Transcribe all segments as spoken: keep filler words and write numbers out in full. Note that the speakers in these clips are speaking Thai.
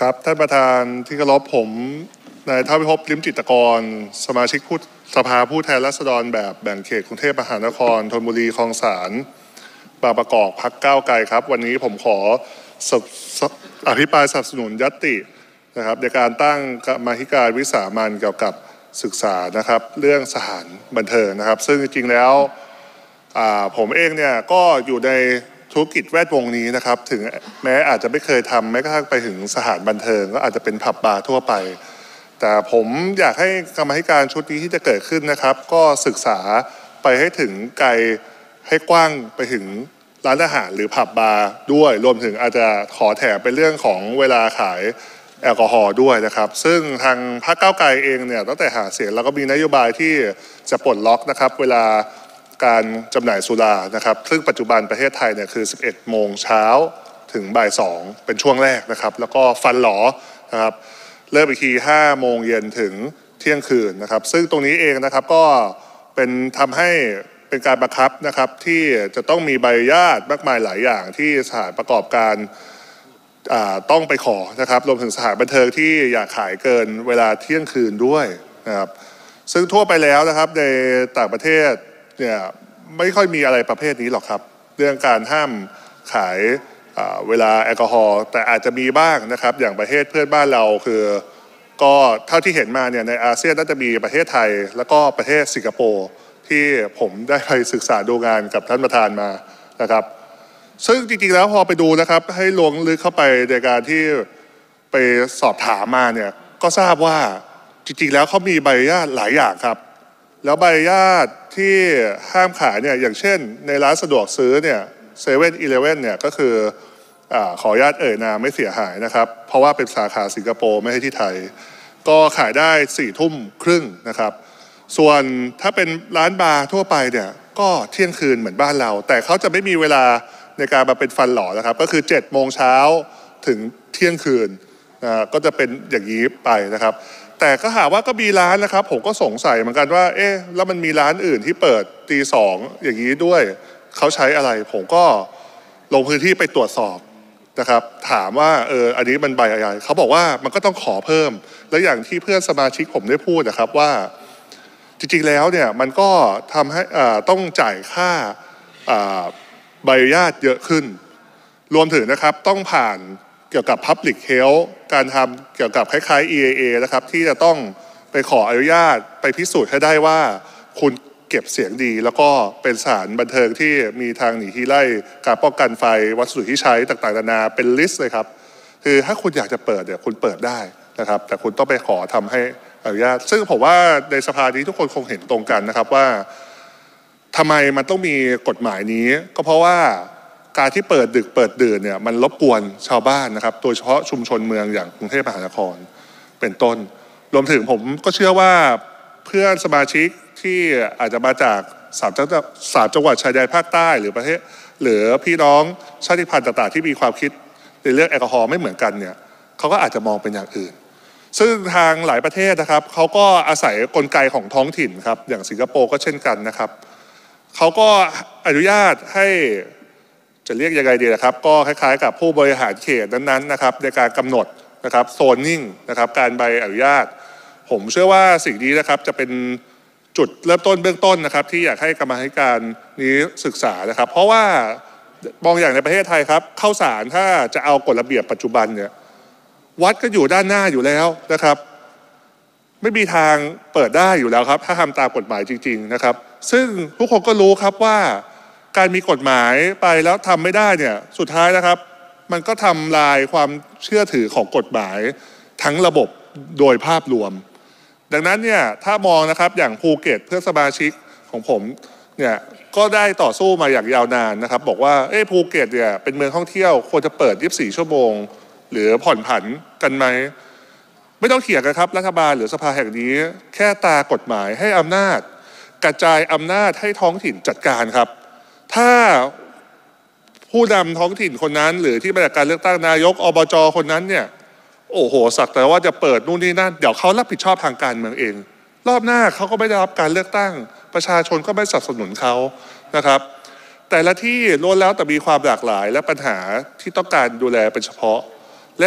ครับท่านประธานที่เคารพผมนายเท่าพิภพลิ้มจิตรกรสมาชิกผู้สภาผู้แทนราษฎรแบบแบ่งเขตกรุงเทพมหานครธนบุรีคลองสานบางประกอบพรรคก้าวไกลครับวันนี้ผมขออภิปรายสนับสนุนญัตตินะครับในการตั้งกรรมาธิการวิสามัญเกี่ยวกับศึกษานะครับเรื่องสถานบันเทิงนะครับซึ่งจริงๆแล้วผมเองเนี่ยก็อยู่ในธุรกิจแวดวงนี้นะครับถึงแม้อาจจะไม่เคยทำแม้กระทั่งไปถึงสถานบันเทิงก็อาจจะเป็นผับบาร์ทั่วไปแต่ผมอยากให้กรรมาธิการชุดนี้ที่จะเกิดขึ้นนะครับก็ศึกษาไปให้ถึงไกลให้กว้างไปถึงร้านอาหารหรือผับบาร์ด้วยรวมถึงอาจจะขอแถมเป็นเรื่องของเวลาขายแอลกอฮอล์ด้วยนะครับซึ่งทางพรรคก้าวไกลเองเนี่ยตั้งแต่หาเสียงแล้วก็มีนโยบายที่จะปลดล็อกนะครับเวลาการจำหน่ายสุรานะครับซึ่งปัจจุบันประเทศไทยเนี่ยคือสิบเอ็ดโมงเช้าถึงบ่ายสองเป็นช่วงแรกนะครับแล้วก็ฟันหลอนะครับเริ่มอีกทีห้าโมงเย็นถึงเที่ยงคืนนะครับซึ่งตรงนี้เองนะครับก็เป็นทำให้เป็นการบังคับนะครับที่จะต้องมีใบอนุญาตมากมายหลายอย่างที่สถานประกอบการต้องไปขอนะครับรวมถึงสถานบันเทิงที่อยากขายเกินเวลาเที่ยงคืนด้วยนะครับซึ่งทั่วไปแล้วนะครับในต่างประเทศเนี่ยไม่ค่อยมีอะไรประเภทนี้หรอกครับเรื่องการห้ามขายเวลาแอลกอฮอล์แต่อาจจะมีบ้างนะครับอย่างประเทศเพื่อนบ้านเราคือก็เท่าที่เห็นมาเนี่ยในอาเซียนน่าจะมีประเทศไทยแล้วก็ประเทศสิงคโปร์ที่ผมได้ไปศึกษาดูงานกับท่านประธานมานะครับซึ่งจริงๆแล้วพอไปดูนะครับให้ลงลึกเข้าไปในการที่ไปสอบถามมาเนี่ยก็ทราบว่าจริงๆแล้วเขามีใบอนุญาตหลายอย่างครับแล้วใบอนุญาตที่ห้ามขายเนี่ยอย่างเช่นในร้านสะดวกซื้อเนี่ยเซเว่นอีเลฟเว่นเนี่ยก็คืออ่าขออนุญาตเอ่ยนามไม่เสียหายนะครับเพราะว่าเป็นสาขาสิงคโปร์ไม่ใช่ที่ไทยก็ขายได้สี่ทุ่มครึ่งนะครับส่วนถ้าเป็นร้านบาร์ทั่วไปเนี่ยก็เที่ยงคืนเหมือนบ้านเราแต่เขาจะไม่มีเวลาในการมาเป็นฟันหล่อนะครับก็คือเจ็ดโมงเช้าถึงเที่ยงคืนนะก็จะเป็นอย่างนี้ไปนะครับแต่ก็หาว่าก็มีร้านนะครับผมก็สงสัยเหมือนกันว่าเอ๊ะแล้วมันมีร้านอื่นที่เปิดตีสองอย่างนี้ด้วยเขาใช้อะไรผมก็ลงพื้นที่ไปตรวจสอบนะครับถามว่าเอออันนี้มันใบอะไรเขาบอกว่ามันก็ต้องขอเพิ่มแล้วอย่างที่เพื่อนสมาชิกผมได้พูดนะครับว่าจริงๆแล้วเนี่ยมันก็ทำให้อ่าต้องจ่ายค่าอ่าใบอนุญาตเยอะขึ้นรวมถึงนะครับต้องผ่านเกี่ยวกับ Public Health การทำเกี่ยวกับคล้ายๆ อี เอ เอ นะครับที่จะต้องไปขออนุญาตไปพิสูจน์ให้ได้ว่าคุณเก็บเสียงดีแล้วก็เป็นสถานบันเทิงที่มีทางหนีที่ไล่การป้องกันไฟวัสดุที่ใช้ต่างๆนานาเป็นลิสต์เลยครับคือถ้าคุณอยากจะเปิดเนี่ยคุณเปิดได้นะครับแต่คุณต้องไปขอทำให้อนุญาตซึ่งผมว่าในสภานี้ทุกคนคงเห็นตรงกันนะครับว่าทำไมมันต้องมีกฎหมายนี้ก็เพราะว่าการที่เปิดดึกเปิดดื่นเนี่ยมันรบกวนชาวบ้านนะครับโดยเฉพาะชุมชนเมืองอย่างกรุงเทพมหานครเป็นต้นรวมถึงผมก็เชื่อว่าเพื่อนสมาชิกที่อาจจะมาจากสามจังหวัดสามจังหวัดชายแดนภาคใต้หรือประเทศหรือพี่น้องชาติพันธุ์ต่างๆที่มีความคิดในเรื่องแอลกอฮอล์ไม่เหมือนกันเนี่ยเขาก็อาจจะมองเป็นอย่างอื่นซึ่งทางหลายประเทศนะครับเขาก็อาศัยกลไกของท้องถิ่นครับอย่างสิงคโปร์ก็เช่นกันนะครับเขาก็อนุญาตให้จะเรียกยังไงดีนะครับก็คล้ายๆกับผู้บริหารเขตนั้นๆนะครับในการกำหนดนะครับโซนนิ่งนะครับการใบอนุญาตผมเชื่อว่าสิ่งนี้นะครับจะเป็นจุดเริ่มต้นเบื้องต้นนะครับที่อยากให้กรรมาธิการนี้ศึกษานะครับเพราะว่ามองอย่างในประเทศไทยครับข้าวสารถ้าจะเอากฎระเบียบปัจจุบันเนี่ยวัดก็อยู่ด้านหน้าอยู่แล้วนะครับไม่มีทางเปิดได้อยู่แล้วครับถ้าทำตามกฎหมายจริงๆนะครับซึ่งทุกคนก็รู้ครับว่าการมีกฎหมายไปแล้วทำไม่ได้เนี่ยสุดท้ายนะครับมันก็ทำลายความเชื่อถือของกฎหมายทั้งระบบโดยภาพรวมดังนั้นเนี่ยถ้ามองนะครับอย่างภูเก็ตเพื่อนสมาชิกของผมเนี่ยก็ได้ต่อสู้มาอย่างยาวนานนะครับบอกว่าเอ้ภูเก็ตเนี่ยเป็นเมืองท่องเที่ยวควรจะเปิดยี่สิบสี่ชั่วโมงหรือผ่อนผันกันไหมไม่ต้องเถียงกันครับรัฐบาลหรือสภาแห่งนี้แค่ตากฎหมายให้อำนาจกระจายอำนาจให้ท้องถิ่นจัดการครับถ้าผู้นำท้องถิ่นคนนั้นหรือที่มาจากการเลือกตั้งนายกอบจคนนั้นเนี่ยโอ้โหสักแต่ว่าจะเปิดนู่นนี่นั่นเดี๋ยวเขารับผิดชอบทางการเมืองเองรอบหน้าเขาก็ไม่ได้รับการเลือกตั้งประชาชนก็ไม่สนับสนุนเขานะครับแต่ละที่ล้วนแล้วแต่มีความหลากหลายและปัญหาที่ต้องการดูแลเป็นเฉพาะและ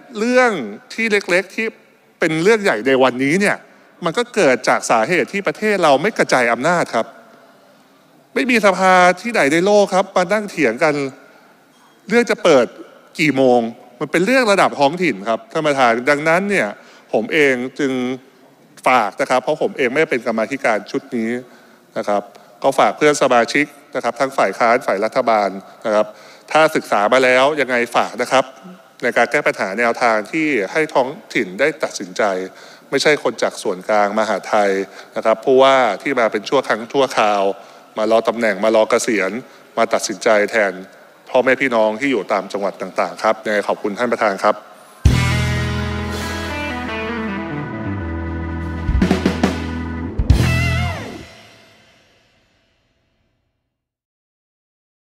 เรื่องที่เล็กๆที่เป็นเรื่องใหญ่ในวันนี้เนี่ยมันก็เกิดจากสาเหตุที่ประเทศเราไม่กระจายอำนาจครับไม่มีสภาที่ไหนในโลกครับมานั่งเถียงกันเรื่องจะเปิดกี่โมงมันเป็นเรื่องระดับท้องถิ่นครับท่านประธานดังนั้นเนี่ยผมเองจึงฝากนะครับเพราะผมเองไม่ได้เป็นกรรมาธิการชุดนี้นะครับก็ฝากเพื่อนสมาชิกนะครับทั้งฝ่ายค้านฝ่ายรัฐบาลนะครับถ้าศึกษามาแล้วยังไงฝากนะครับในการแก้ปัญหาแนวทางที่ให้ท้องถิ่นได้ตัดสินใจไม่ใช่คนจากส่วนกลางมหาไทยนะครับผู้ว่าที่มาเป็นชั่วครั้งชั่วคราวมารอตำแหน่งมารอเกษียณมาตัดสินใจแทนพ่อแม่พี่น้องที่อยู่ตามจังหวัดต่างๆครับยังไงขอบคุณท่านประธานครับ